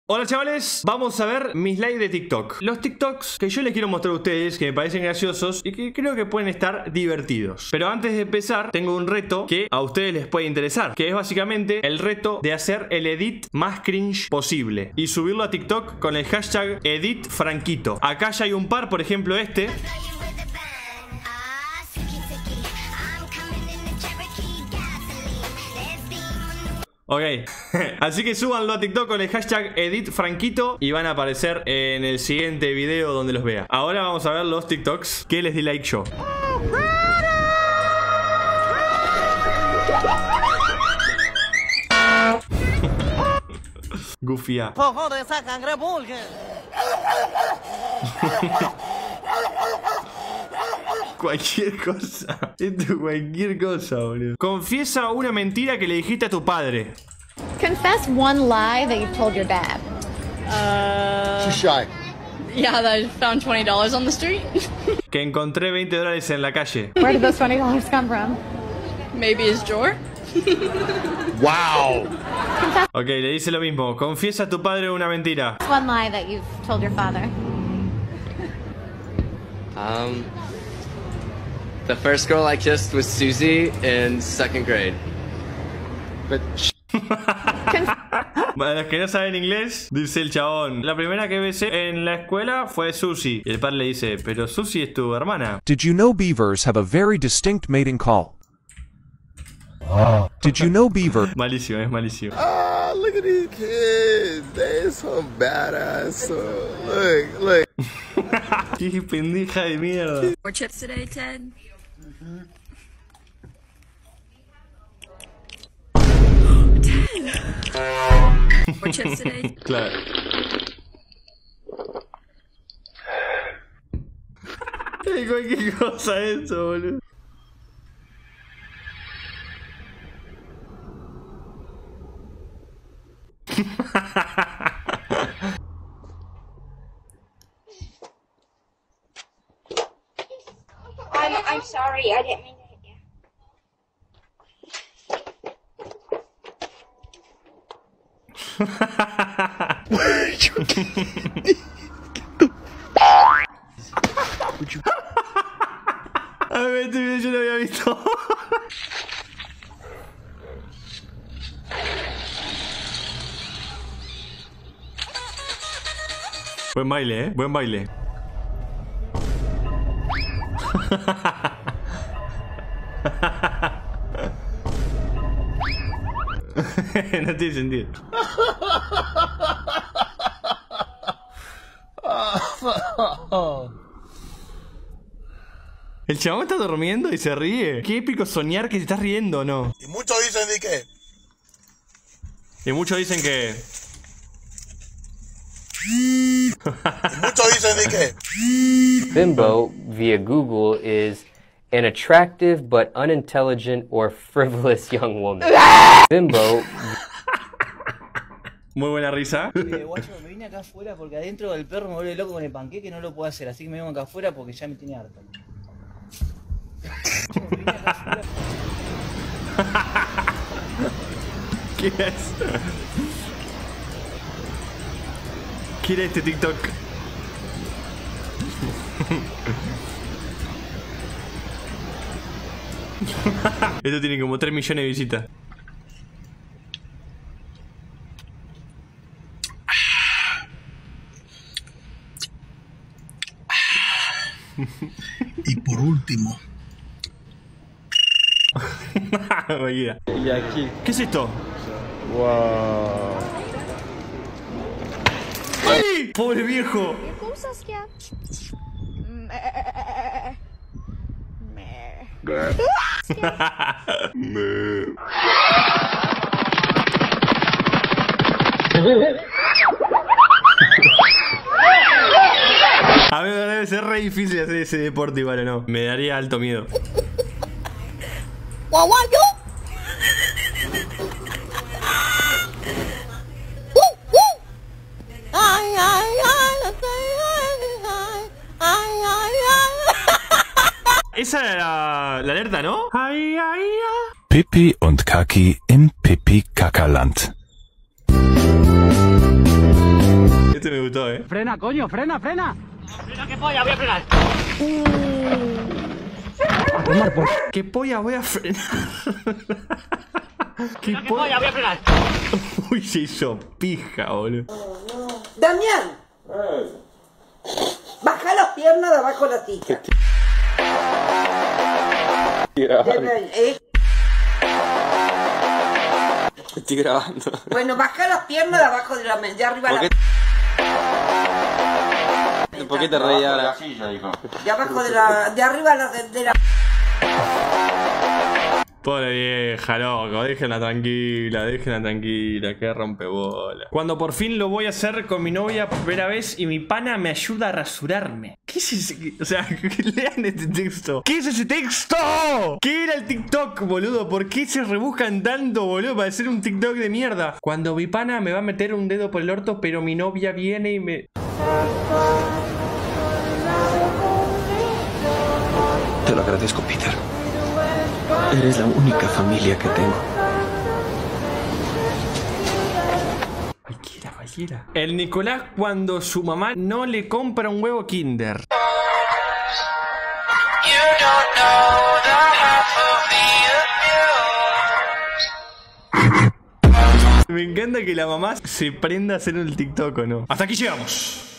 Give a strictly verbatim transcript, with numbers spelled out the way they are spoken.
Hola chavales, vamos a ver mis likes de TikTok. Los TikToks que yo les quiero mostrar a ustedes, que me parecen graciosos y que creo que pueden estar divertidos. Pero antes de empezar, tengo un reto que a ustedes les puede interesar, que es básicamente el reto de hacer el edit más cringe posible y subirlo a TikTok con el hashtag editfranquito. Acá ya hay un par, por ejemplo este. Ok, así que súbanlo a TikTok con el hashtag editfranquito y van a aparecer en el siguiente video donde los vea. Ahora vamos a ver los TikToks que les di like yo. Goofy. Cualquier cosa. Esto es cualquier cosa, boludo. Confiesa una mentira que le dijiste a tu padre. Confess one lie that you've told your dad. Uh, She's shy. Yeah, that I found twenty dollars on the street. Que encontré veinte dólares en la calle. Where did those twenty dollars come from? Maybe his drawer. Wow. Ok, le dice lo mismo. Confiesa a tu padre una mentira. One lie that you've told your father. Um, the first girl I kissed was Susie in second grade. But Para los que no saben inglés, dice el chabón: la primera que besé en la escuela fue Susie. Y el padre le dice: pero Susie es tu hermana. Did you know beavers have a very distinct mating call? Did you know beaver? Malísimo, es malísimo. Oh, look at these kids. They're so badass. So, look, look. Qué pendeja de mierda. More chips today, Ted? Mm-hmm. Ted! More chips today? Claro. Es cualquier cosa eso, boludo. I'm, I'm sorry, I didn't mean to hit you. A ver, este video yo lo había visto. Buen baile, eh, buen baile. No tiene sentido. El chabón está durmiendo y se ríe. Qué épico soñar que te estás riendo, ¿no? Y muchos dicen de qué. Y muchos dicen que... Y muchos dicen de qué. Bimbo, via Google, is an attractive but unintelligent or frivolous young woman. Bimbo. Muy buena risa. Eh, guacho, me vine acá afuera porque adentro del perro me vuelve loco con el panqueque y no lo puedo hacer, así que me vengo acá afuera porque ya me tiene harto. Me vine acá afuera. ¿Qué es? ¿Quién es este TikTok? Esto tiene como tres millones de visitas. Y por último. Y aquí. ¿Qué es esto? Wow. ¡Ay! ¡Pobre viejo! A mí me debe ser re difícil hacer ese deporte igual, ¿o no? Me daría alto miedo. Esa era la, la alerta, ¿no? Ay, ay, ay. Pippi und Kaki im Pipi-Kackerland. eh. Frena, coño, frena, frena. Frena, qué polla, voy a frenar. A tomar por... ¿Qué polla voy a frenar? ¿Qué, ¿Qué polla voy a frenar? Uy, se hizo pija, boludo. Damián, baja las piernas de abajo de la tija. ¿Eh? Estoy grabando. Bueno, baja las piernas de abajo de la mesa, de arriba ¿Por la... qué? ¿Por qué te reí ahora? De abajo de la... de arriba la, de, de la... Pobre vieja, loco, déjenla tranquila, déjenla tranquila, que rompebola. Cuando por fin lo voy a hacer con mi novia por primera vez y mi pana me ayuda a rasurarme. ¿Qué es ese? O sea, lean este texto. ¿Qué es ese texto? ¿Qué era el TikTok, boludo? ¿Por qué se rebuscan tanto, boludo, para hacer un TikTok de mierda? Cuando mi pana me va a meter un dedo por el orto, pero mi novia viene y me... Te lo agradezco, Peter. Eres la única familia que tengo. Cualquiera, cualquiera. El Nicolás cuando su mamá no le compra un huevo Kinder. Me encanta que la mamá se prenda a hacer el TikTok, ¿o no? Hasta aquí llegamos.